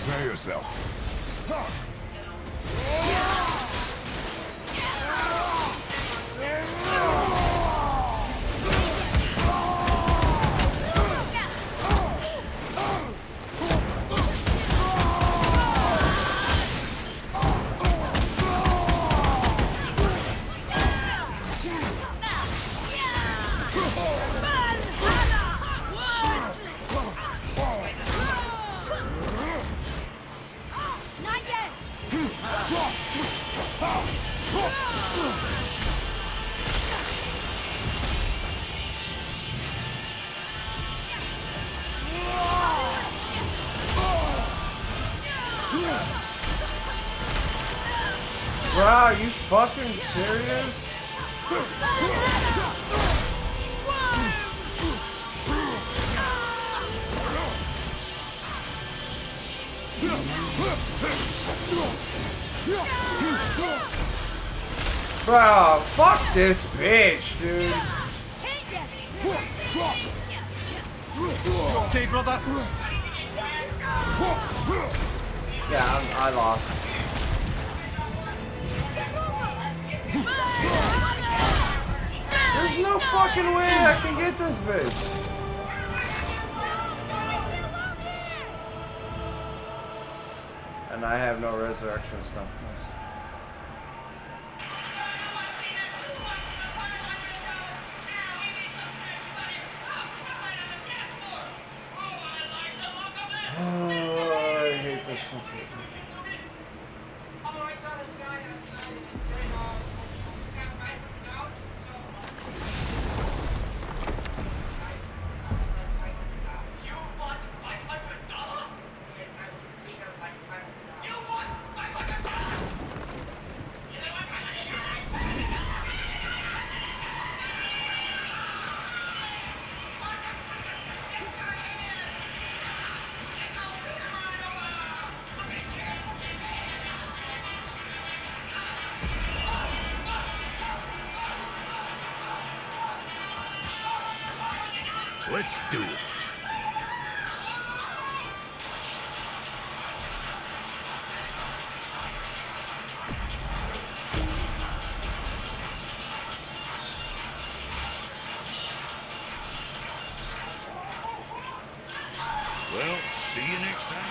Prepare yourself. Bro, are you fucking serious? Bro, fuck this bitch, dude. Okay, brother. Yeah, I lost. There's no fucking way I can get this bitch. And I have no resurrection stuff. Oh, I hate this fucking. Let's do it. Well, see you next time.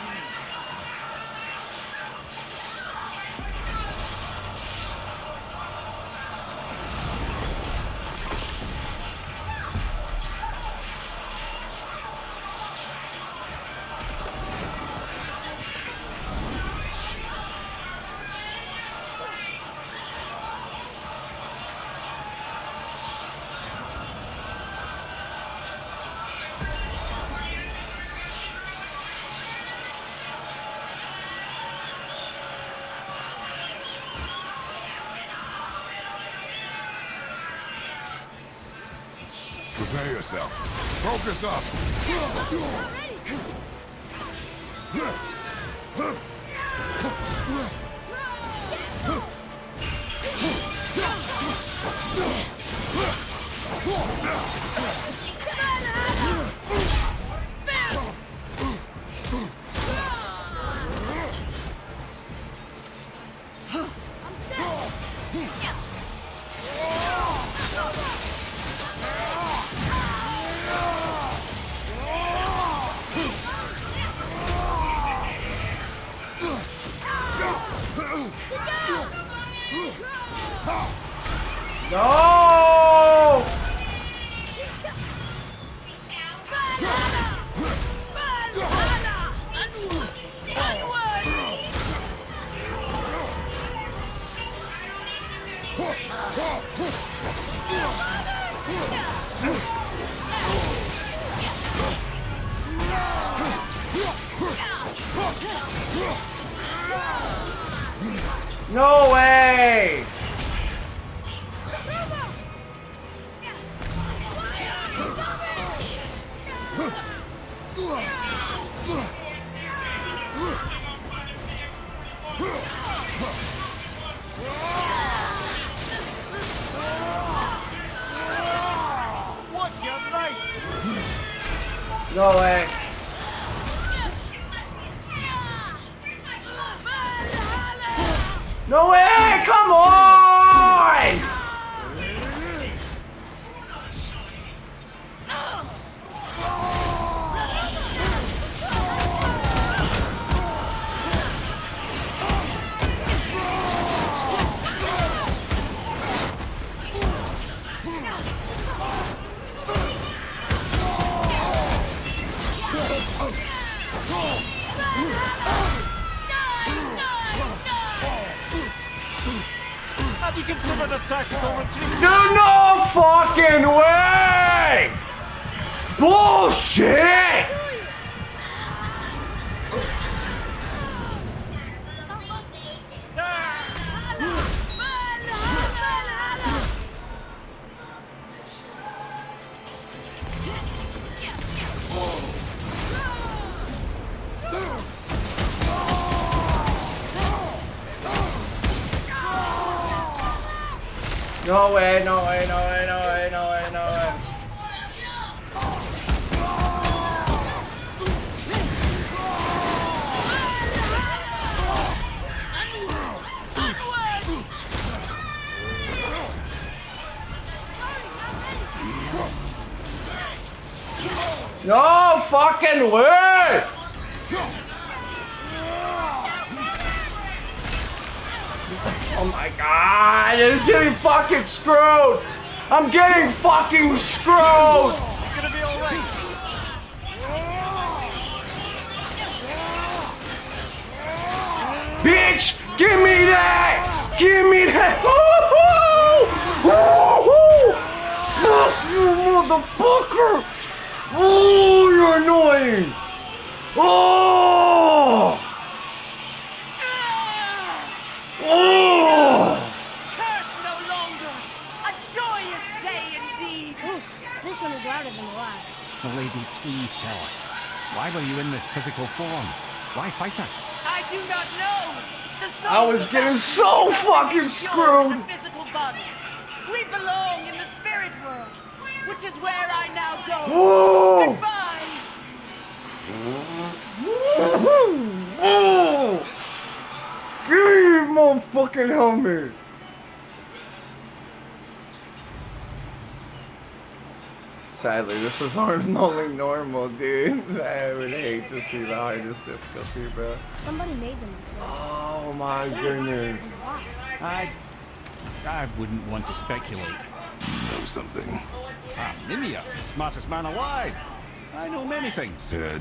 Prepare yourself. Focus up. No! No way! What's your right? No way. No way! Come on! Have you considered a tactical retreat? Dude, no fucking way! Bullshit! No way, no way, no way, no way, no way, no way. No fucking way! Oh my god, it's getting fucking screwed! I'm getting fucking screwed! It's gonna be alright. Bitch! Give me that! Give me that! Woo-hoo! Woo-hoo! Fuck you, motherfucker! Oh, you're annoying! Oh! Oh! Curse no longer! A joyous day indeed! Oof, this one is louder than the last. Lady, please tell us. Why were you in this physical form? Why fight us? I do not know! The soul I was getting so fucking screwed! in the physical body. We belong in the spirit world, which is where I now go. Oh! Goodbye! Oh! Give me your motherfucking helmet! Sadly, this is only normal, dude. I would hate to see the hardest difficulty, bro. Somebody made them this way. Oh my goodness. Why? I wouldn't want to speculate. Know something. Ah, Mimia, the smartest man alive. I know many things. Head.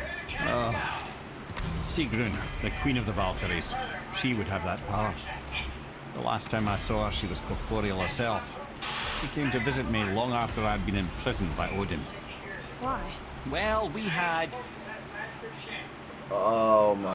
Sigrun, the queen of the Valkyries. She would have that power. The last time I saw her, she was corporeal herself. She came to visit me long after I'd been imprisoned by Odin. Why? Well, we had... Oh my.